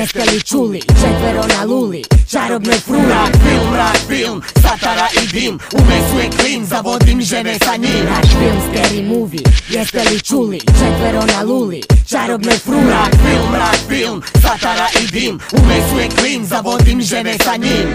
Jeste li čuli, četvero na luli, čarobnoj fruli. Mrak film, satara i dim, u mesu je klin, zavodim žene sa njim. Mrak film, scary movie, jeste li čuli, četvero na luli, čarobnoj fruli. Mrak film, satara i dim, u mesu je klin, zavodim žene sa njim.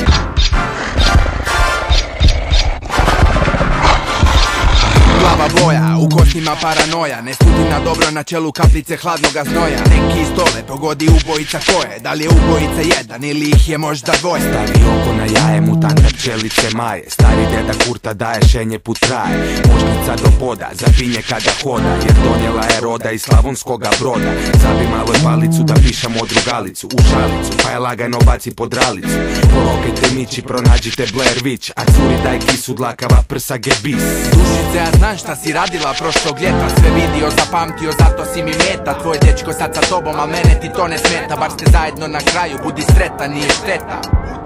Glava boja, u kostima paranoja, ne studi na dobro na čelu kaplice hladnoga znoja. Neki stole pogodi ubojica koje, da li je ubojica jedan ili ih je možda dvoje. Stavi oko na jaje, mutanta pčelice maje, stari deda Kurta daje šenje put traje. Možnica do poda, zapinje kada hoda, jer donijela je roda iz Slavonskoga Broda. Zabi malo palicu da piša modru galicu u šalicu, pa je lagano baci pod ralicu. Polokajte mići, pronađite Blair Witch, a curi daj kisu dlakava prsa gebis. Dušice, ja znam šta si radila prošlog ljeta, sve vidio, zapamtio, zato si mi meta. Tvoj dečko sad sa tobom, a mene ti to ne smeta. Bar ste zajedno na kraju, budi sretan, nije šteta.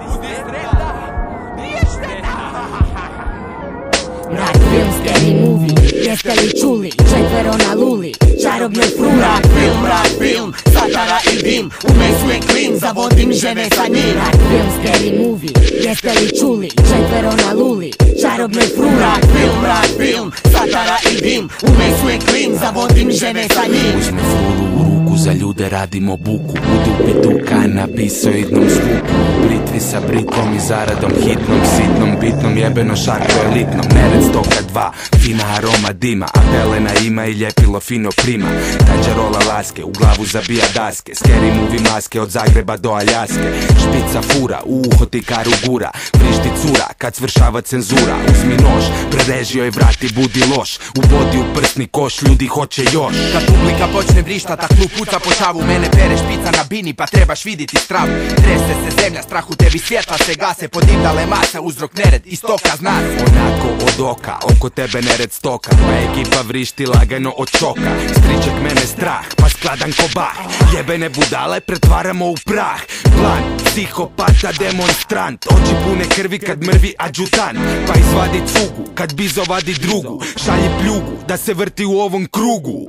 Mrak film, scary movie, jeste li čuli, četvero na luli, čarobnoj fruli. Mrak film, satara i dim, u mesu je klin, zavodim žene sa njim. Mrak film, scary movie, jeste li čuli, četvero na luli, čarobnoj fruli. Mrak film, satara i dim, u mesu je klin, zavodim žene sa njim. Uzme frulu u ruku, za ljude radimo buku, u dupe duka na pisoidnom zvuku. Britvi sa britvom i zaradom hitnom, sitnom, bitnom, jebeno šarko elitnom. Nered stoka dva, fina aroma dima, a pelena ima i ljepilo fino prima. Tađarola laske, u glavu zabija daske, scary movie maske od Zagreba do Aljaske. Špica fura, u uho ti karu gura, vrišti cura kad svršava cenzura. Uzmi nož, prereži joj vrati, budi loš, ubodi u prsni koš, ljudi hoće još. Kad publika počne vrištat, a klub puca po šavu, mene pere špica na bini, pa trebaš viditi stravu. Trese se zemlja, strah u tebi, svjetla se gase, podivdale masa, uzrok nered, istoka zna se. Onako od oka, oko tebe nered stoka, pa ekipa vrišti lagano od šoka. Striček mene strah, pa skladan ko bah, jebene budale pretvaramo u prah. Plan, psihopata, demonstrant, oči pune krvi kad mrvi adjutant. Pa izvadi cugu, kad bizo vadi drugu, šalje pljugu, da se vrti u ovom krugu.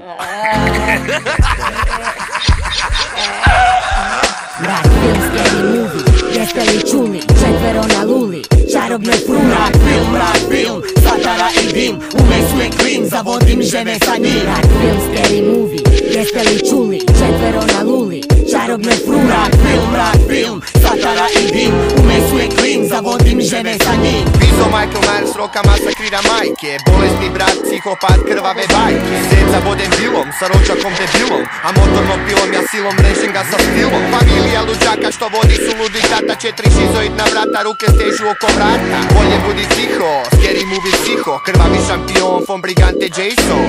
Mrak film, scary movie, jeste li čuli, četvero na luli, čarobnoj fruli. Mrak film, satara i dim, u mesu je klin, zavodim žene sa njim. Mrak film, scary movie, jeste li čuli, četvero na luli, čarobnoj fruli. Mrak film, satara i dim, u mesu je klin, zavodim žene sa njim. Bizo Michael Myers roka masakrira majke, bolesni brat, psihopat, krvave bajke. Zeca vodem bilom, sa ročakom debilom, a motornom pilom ja silom režim ga sa stilom. Familija luđaka što vodi su ludi tata, 4 šizoidna vrata, ruke stežu oko vrata. Bolje budi tiho, scary movie psiho, krvavi šampion, fon brigante Jason.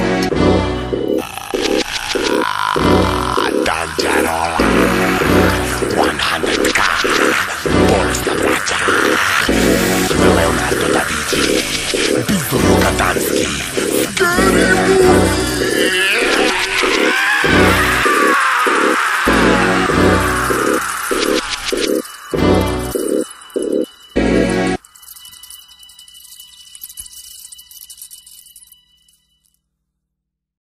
Tađarola, 100K, bolesna braća, Leonardo da Vinci, Bizo Rogadanski.